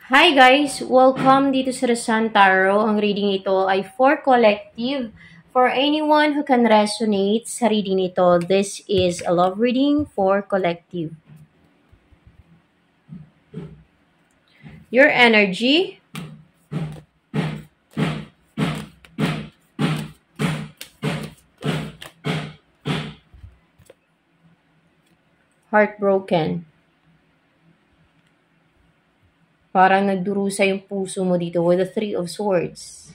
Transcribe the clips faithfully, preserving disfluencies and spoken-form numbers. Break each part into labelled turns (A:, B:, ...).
A: Hi guys! Welcome dito sa Rasan Tarot. Ang reading ito ay for collective. For anyone who can resonate sa reading ito, this is a love reading for collective. Your energy. Heartbroken. Parang nagdurusa yung puso mo dito with the Three of Swords.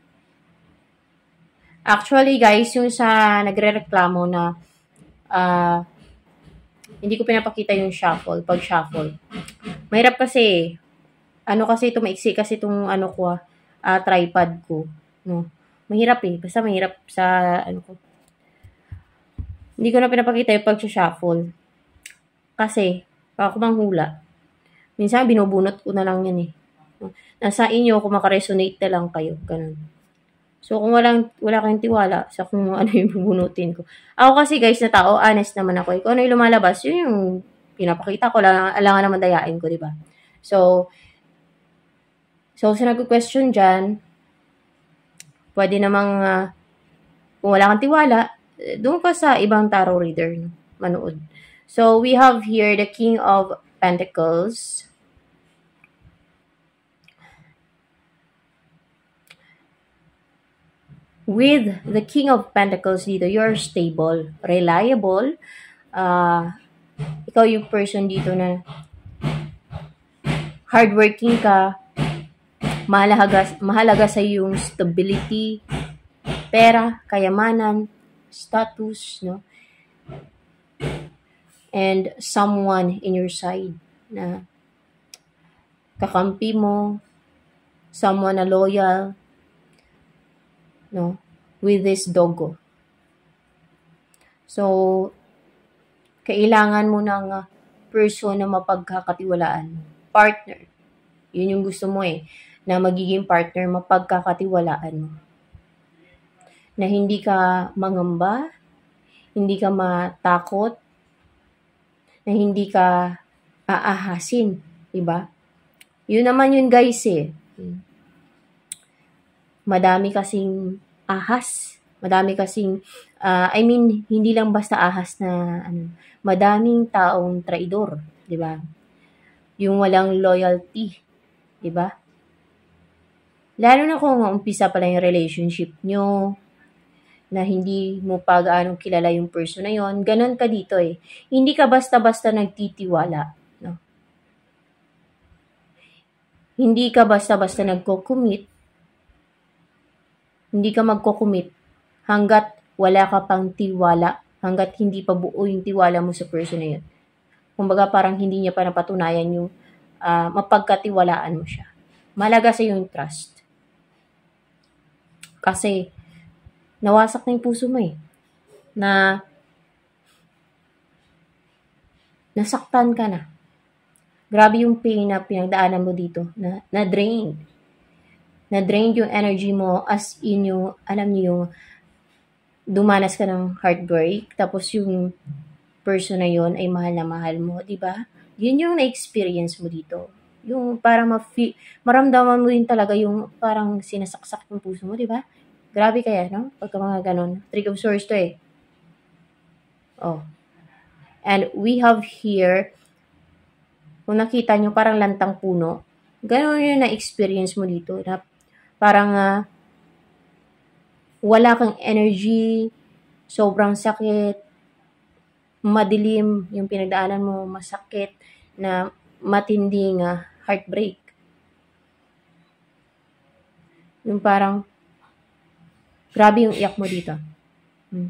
A: Actually guys, yung sa nagre-reklamo na uh, hindi ko pinapakita yung shuffle, pag-shuffle. Mahirap kasi, ano kasi ito, maiksi kasi itong ano ko, uh, tripod ko. No? Mahirap eh, basta mahirap sa ano ko. Hindi ko na pinapakita yung pag-shuffle. Kasi, ako manghula. Minsan, binubunot ko na lang yan eh. Nasa inyo, kung makaresonate na lang kayo. Ganun. So, kung walang, wala kayong tiwala sa kung ano yung bubunutin ko. Ako kasi guys, na tao, honest naman ako. Eh. Kung ano yung lumalabas, yun yung pinapakita ko. Lang, alangan naman dayain ko, di ba? So, so, sa nag-question dyan, pwede namang, uh, kung wala kang tiwala, doon ka sa ibang tarot reader, no? Manood. So, we have here the King of Pentacles. With the King of Pentacles dito, you're stable, reliable. Uh, ikaw yung person dito na hardworking ka, mahalaga, mahalaga sa yung stability, pera, kayamanan, status, no? And someone in your side na kakampi mo, someone na loyal, no, with this doggo. So, kailangan mo ng uh, person na mapagkakatiwalaan. Partner. Yun yung gusto mo eh. Na magiging partner, mapagkakatiwalaan mo. Na hindi ka mangamba, hindi ka matakot, na hindi ka aahasin. Diba? Yun naman yun guys eh. Madami kasing ahas. Madami kasing, uh, I mean, hindi lang basta ahas na, ano, madaming taong traidor, di ba? Yung walang loyalty, di ba? Lalo na kung umpisa pa lang yung relationship nyo, na hindi mo pa gaano kilala yung person na yon, ganun ka dito eh. Hindi ka basta-basta nagtitiwala, no? Hindi ka basta-basta nagko-commit, hindi ka magko-commit hanggat wala ka pang tiwala, hanggat hindi pa buo yung tiwala mo sa person na yun. Kumbaga parang hindi niya pa napatunayan yung uh, mapagkatiwalaan mo siya. Malaga sa yung trust. Kasi nawasak na yung puso mo eh. Na nasaktan ka na. Grabe yung pain na pinagdaanan mo dito. Na, na-drained. Na-drained yung energy mo as in yung, alam niyo yung dumanas ka ng heartbreak. Tapos yung person na yon ay mahal na mahal mo. Diba? Yun yung na-experience mo dito. Yung parang ma-feel, maramdaman mo din talaga yung parang sinasaksak yung puso mo. Diba? Grabe kaya, no? Pagka mga ganon. Three of Swords to eh. Oh. And we have here, kung nakita nyo, parang lantang puno. Ganon yung na-experience mo dito. Na parang uh, wala kang energy, sobrang sakit, madilim yung pinagdaanan mo, masakit, na matinding uh, heartbreak. Yung parang, grabe yung iyak mo dito. Hmm.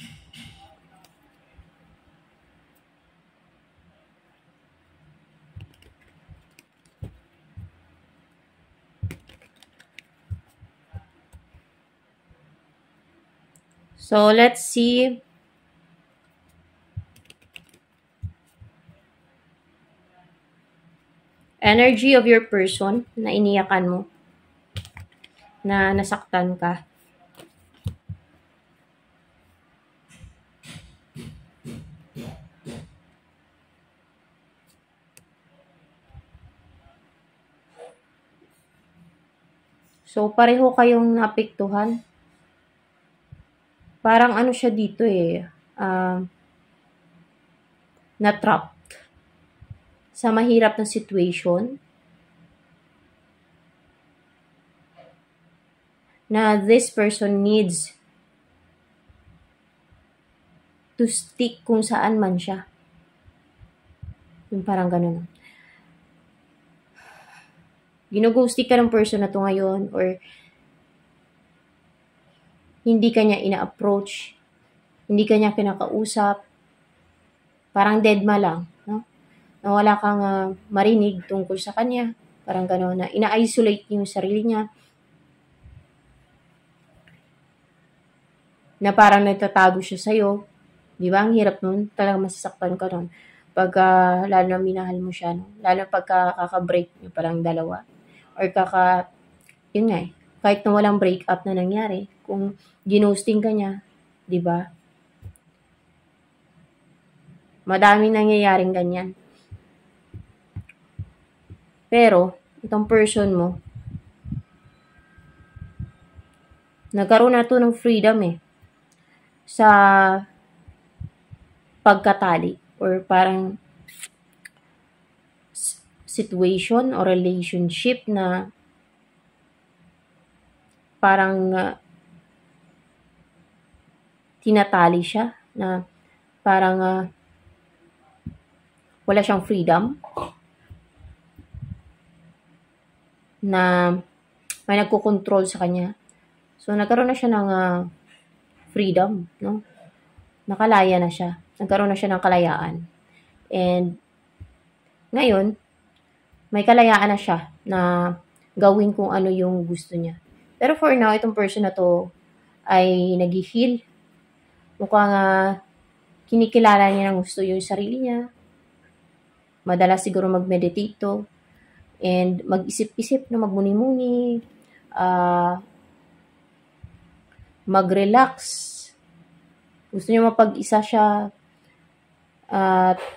A: So, let's see. Energy of your person na iniyakan mo. Na nasaktan ka. So, pareho kayong naapektuhan. Parang ano siya dito eh, um, na-trapped sa mahirap na situation na this person needs to stick kung saan man siya. Yung parang ganun. Ginughosting ka ng person na to ngayon or hindi ka niya ina-approach, hindi ka niya kinakausap, parang deadma lang, no? Na wala kang uh, marinig tungkol sa kanya, parang gano'n, na ina-isolate niya yung sarili niya, na parang nagtatago siya sa'yo, di ba? Ang hirap nun, talagang masasaktan ka nun. Pag, uh, lalo na minahal mo siya, no? Lalo pagka kaka-break niyo parang dalawa, or kaka, yun nga eh, kahit na walang breakup na nangyari, kung ginosting ka niya, di ba? Madaming nangyayaring ganyan. Pero, itong person mo, nagkaroon na to ng freedom eh, sa pagkatali, or parang situation or relationship na parang uh, tinatali siya, na parang uh, wala siyang freedom, na may nagko-control sa kanya. So, nagkaroon na siya ng uh, freedom, no? Nakalaya na siya. Nagkaroon na siya ng kalayaan. And, ngayon, may kalayaan na siya na gawin kung ano yung gusto niya. Pero for now, itong person na to ay nag-heal. Mukhang uh, kinikilala niya ng gusto yung sarili niya. Madalas siguro mag-meditate to. And mag-isip-isip na magmuni-muni. Uh, mag-relax. Gusto niya mapag-isa siya. At uh,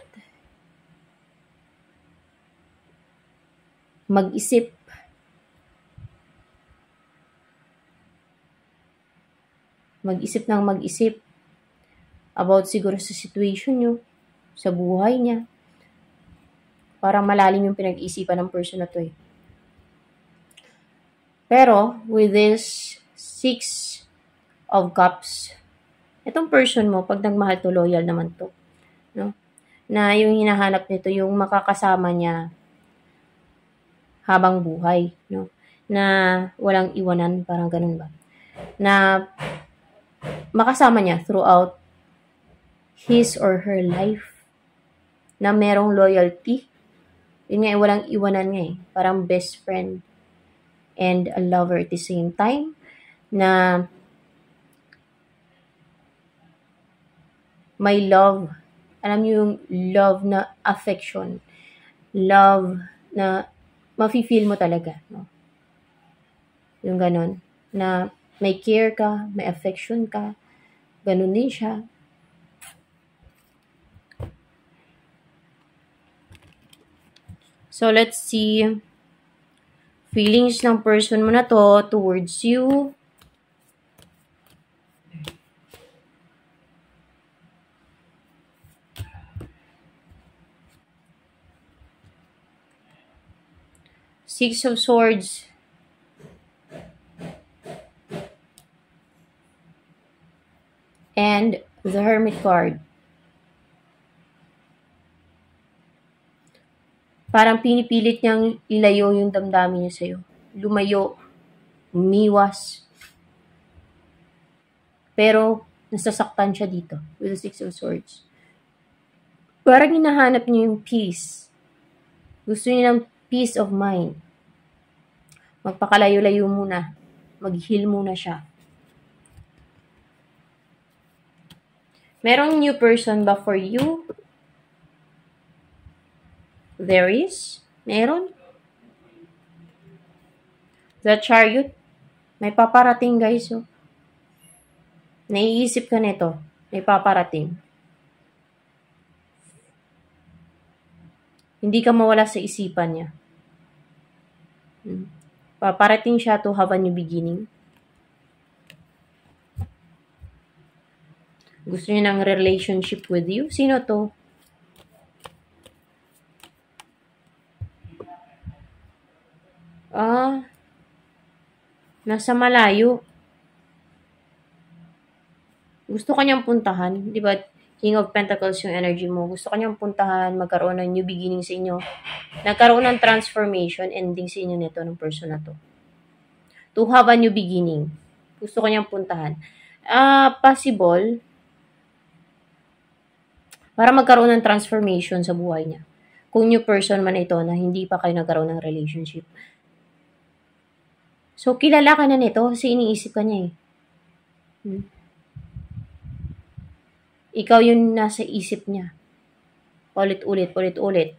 A: mag-isip. Mag-isip ng mag-isip about siguro sa situation niyo, sa buhay niya. Parang malalim yung pinag-iisipan ng person na to eh. Pero, with this six of cups, itong person mo, pag nagmahal to, loyal naman to. No? Na yung hinahanap nito, yung makakasama niya habang buhay. No? Na walang iwanan, parang ganun ba? Na makasama niya throughout his or her life. Na merong loyalty. Yun nga, walang iwanan nga eh. Parang best friend and a lover at the same time. Na may love. Alam niyo yung love na affection. Love na mafe-feel mo talaga. No? Yung ganon. Na may care ka, may affection ka. Ganon din siya. So, let's see. Feelings ng person mo na to towards you. Six of Swords. And the Hermit card. Parang pinipilit niyang ilayo yung damdamin niya sa'yo. Lumayo. Umiwas. Pero, nasasaktan siya dito with the Six of Swords. Parang hinahanap niya yung peace. Gusto niya ng peace of mind. Magpakalayo-layo muna. Mag-heal muna siya. Merong new person ba for you? There is? Meron? The Chariot. May paparating, guys. Oh. Naiisip ka nito. May paparating. Hindi ka mawala sa isipan niya. Hmm. Paparating siya to have a new beginning. Gusto niya ng relationship with you. Sino to? Ah, nasa malayo. Gusto kanyang puntahan. Di ba? King of Pentacles yung energy mo. Gusto kanyang puntahan, magkaroon ng new beginning sa inyo. Nagkaroon ng transformation, ending sa inyo nito ng person na to. To have a new beginning. Gusto kanyang puntahan. Ah, possible, para magkaroon ng transformation sa buhay niya. Kung new person man ito na hindi pa kayo nagkaroon ng relationship. So, kilala ka na nito kasi iniisip ka niya eh. Hmm. Ikaw yung nasa isip niya. Ulit-ulit, ulit-ulit.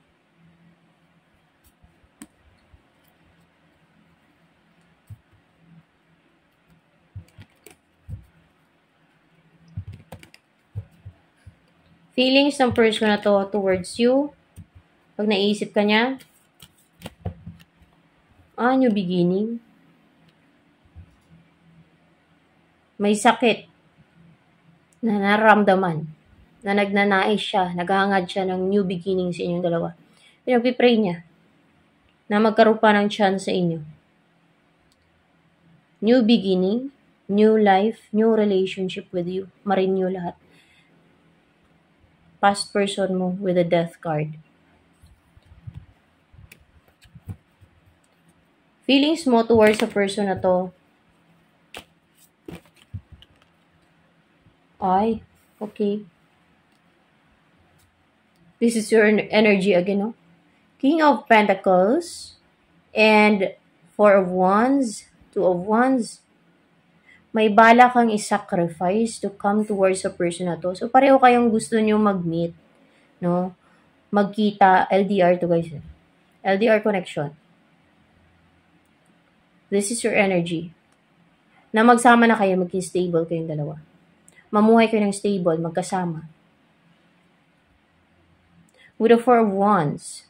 A: Feelings ng person na to towards you. Pag naisip ka niya, ah, new beginning. May sakit na nararamdaman, na nagnanais siya, naghahangad siya ng new beginning sa inyong dalawa. Pinagpipray niya na magkaroon pa ng chance sa inyo. New beginning, new life, new relationship with you. Ma-renew lahat. Past person mo with a death card. Feelings mo towards a person na to, ay, okay. This is your energy again, no? King of Pentacles and Four of Wands, Two of Wands. May bala kang i-sacrifice to come towards a person na to. So, pareho kayong gusto nyo mag-meet, no? Magkita, L D R to guys. L D R connection. This is your energy. Na magsama na kayo, maging stable kayong dalawa. Mamuhay kayo ng stable, magkasama. With the Four of Wands.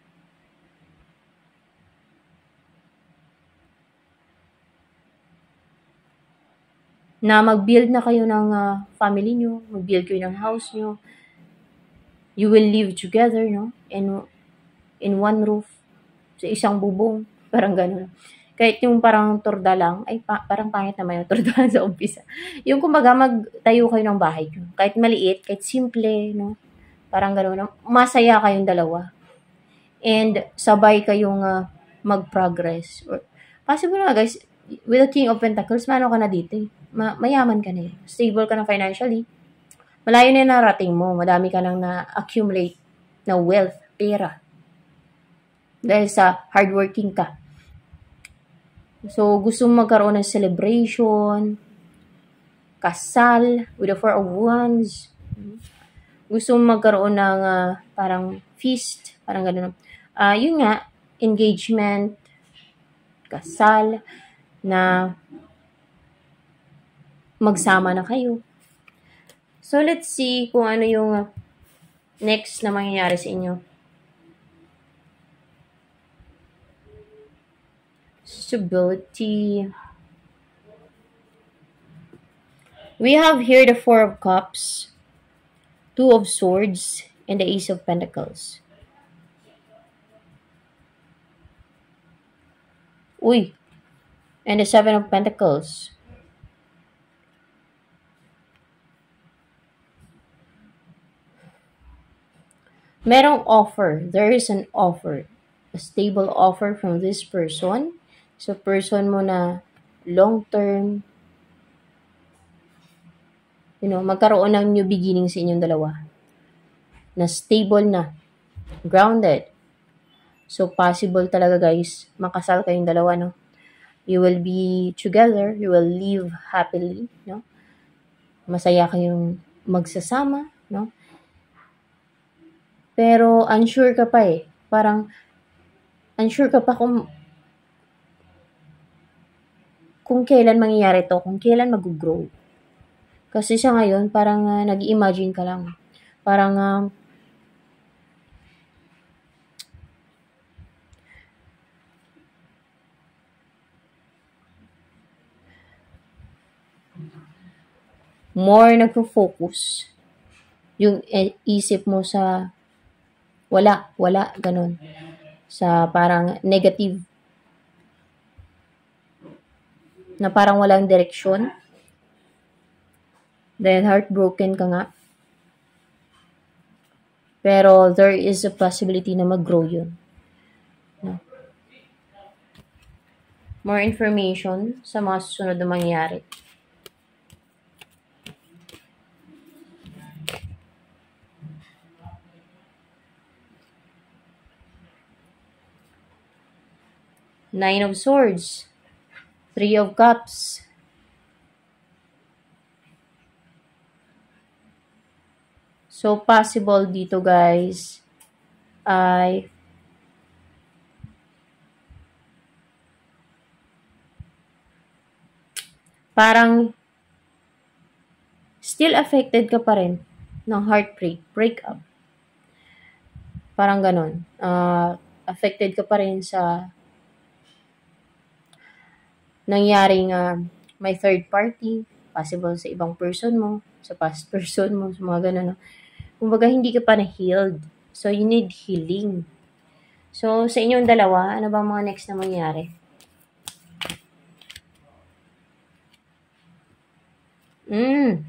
A: Na mag-build na kayo ng uh, family nyo, mag-build kayo ng house nyo. You will live together, no? In, in one roof. Sa isang bubong. Parang gano'n. Kahit yung parang turda lang, ay pa, parang pangit naman yung turda sa umpisa. Yung kumbaga magtayo kayo ng bahay nyo. Kahit maliit, kahit simple, no? Parang gano'n. Masaya kayong dalawa. And sabay kayong uh, mag-progress. Or, possible na guys, with the King of Pentacles, mano ka na dito eh. Ma- mayaman ka na eh. Stable ka na financially. Malayo na yung narating mo. Madami ka nang na-accumulate na wealth, pera. Dahil sa hardworking ka. So, gusto mo magkaroon ng celebration, kasal, with the Four of Wands. Gusto mo magkaroon ng uh, parang feast, parang gano'n. Uh, yun nga, engagement, kasal, na magsama na kayo. So, let's see kung ano yung uh, next na mangyayari sa inyo. Stability. We have here the Four of Cups, Two of Swords, and the Ace of Pentacles. Uy! And the Seven of Pentacles. Merong offer. There is an offer. A stable offer from this person. So, person mo na long-term, you know, magkaroon ng new beginning sa inyong dalawa. Na stable na. Grounded. So, possible talaga guys, makasal kayong dalawa, no? You will be together. You will live happily, no? Masaya kayong magsasama, no? Pero, unsure ka pa eh. Parang, unsure ka pa kung kung kailan mangyayari to, kung kailan mag-grow. Kasi siya ngayon, parang uh, nag-imagine ka lang. Parang, uh, more nagfo-focus yung isip mo sa wala, wala, ganun. Sa parang negative. Na parang walang direksyon. Dahil heartbroken ka nga. Pero there is a possibility na mag-grow yun. No? More information sa mga susunod na mangyayari. Nine of Swords. Three of Cups. So, possible dito, guys, ay parang still affected ka pa rin ng heartbreak, breakup. Parang ganon. Uh, affected ka pa rin sa nangyaring uh, may third party, possible sa ibang person mo, sa past person mo, sa mga ganon. Kumbaga, hindi ka pa na-healed. So, you need healing. So, sa inyong dalawa, ano ba mga next na mangyari? Mm.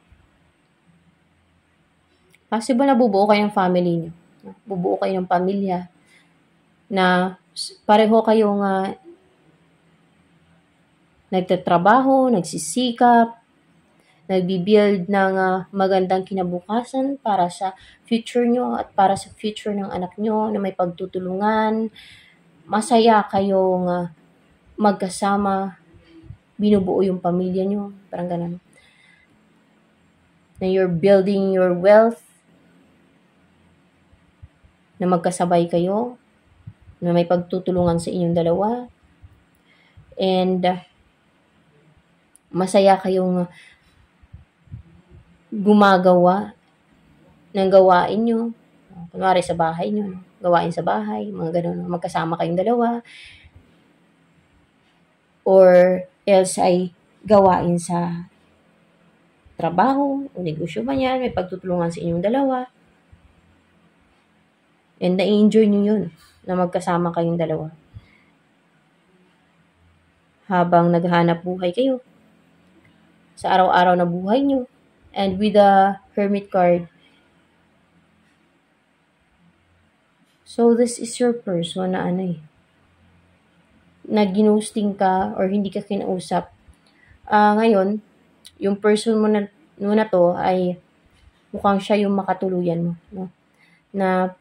A: Possible na bubuo kayong family niyo. Bubuo kayo ng pamilya na pareho kayong uh, nagtatrabaho, nagsisikap, nagbi-build ng uh, magandang kinabukasan para sa future nyo at para sa future ng anak nyo na may pagtutulungan. Masaya kayong uh, magkasama, binubuo yung pamilya nyo, parang ganun. Na you're building your wealth, na magkasabay kayo, na may pagtutulungan sa inyong dalawa, and uh, masaya kayong gumagawa ng gawain nyo. Kunwari sa bahay nyo, gawain sa bahay, mga ganun, magkasama kayong dalawa. Or else ay gawain sa trabaho, o negosyo ba yan, may pagtutulungan sa inyong dalawa. And na-enjoy nyo yun, na magkasama kayong dalawa. Habang naghahanap buhay kayo sa araw-araw na buhay nyo. And with the Hermit card, so this is your person na ano eh, na ginusting ka or hindi ka kinausap. Uh, ngayon, yung person mo na, mo na to ay mukhang siya yung makatuluyan mo. No? Na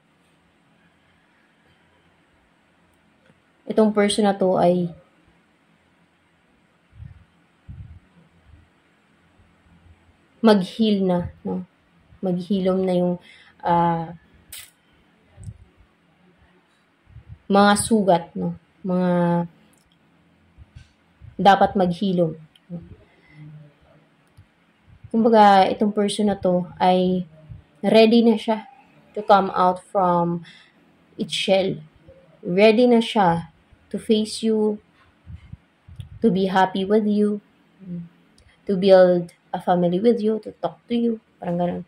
A: itong person na to ay mag-heal na, no? Maghilom na yung uh, mga sugat, no? Mga dapat maghilom. No? Kumbaga, itong person na to ay ready na siya to come out from its shell. Ready na siya to face you, to be happy with you, to build a family with you, to talk to you. Parang ganun.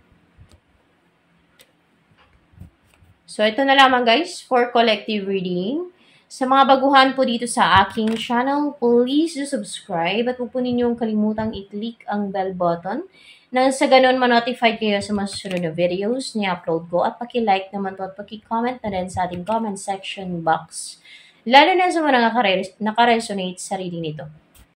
A: So, ito na lamang guys for collective reading. Sa mga baguhan po dito sa aking channel, please do subscribe at huwag po ninyong kalimutang i-click ang bell button nang sa ganun ma-notify kayo sa mga susunod na videos na upload ko at paki-like naman to at paki-comment na rin sa ating comment section box. Lalo na sa mga nakaresonate sa reading nito.